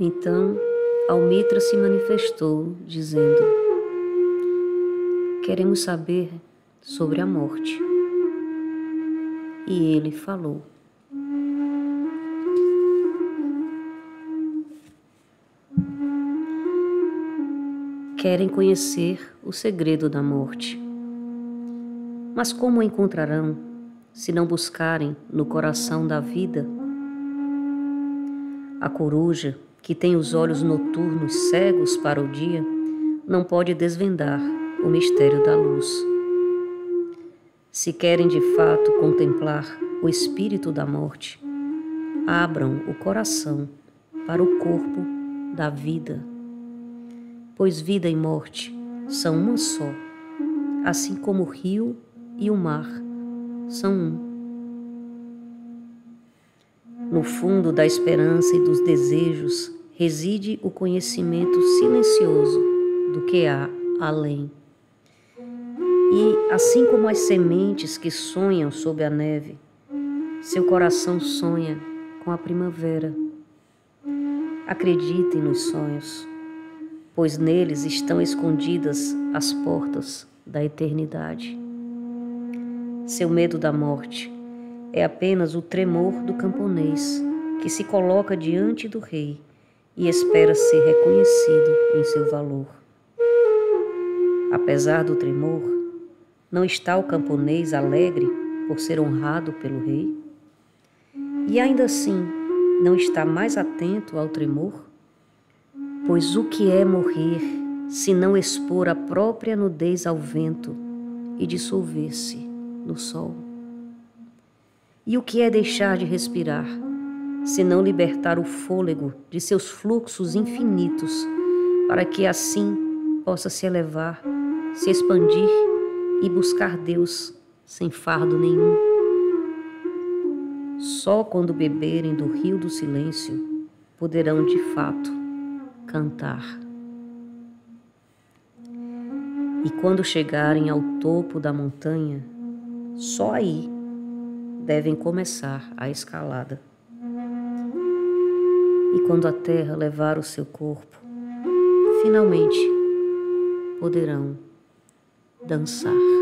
Então, Almitra se manifestou, dizendo: queremos saber sobre a morte. E ele falou: querem conhecer o segredo da morte. Mas como o encontrarão, se não buscarem no coração da vida? A coruja, que tem os olhos noturnos cegos para o dia, não pode desvendar o mistério da luz. Se querem de fato contemplar o espírito da morte, abram o coração para o corpo da vida, pois vida e morte são uma só, assim como o rio e o mar são um. No fundo da esperança e dos desejos reside o conhecimento silencioso do que há além. E, assim como as sementes que sonham sob a neve, seu coração sonha com a primavera. Acreditem nos sonhos, pois neles estão escondidas as portas da eternidade. Seu medo da morte é apenas o tremor do camponês que se coloca diante do rei e espera ser reconhecido em seu valor. Apesar do tremor, não está o camponês alegre por ser honrado pelo rei? E ainda assim, não está mais atento ao tremor? Pois o que é morrer, se não expor a própria nudez ao vento e dissolver-se no sol? E o que é deixar de respirar, se não libertar o fôlego de seus fluxos infinitos, para que assim possa se elevar, se expandir e buscar Deus sem fardo nenhum? Só quando beberem do rio do silêncio poderão de fato cantar. E quando chegarem ao topo da montanha, só aí devem começar a escalada. E quando a terra levar o seu corpo, finalmente poderão dançar.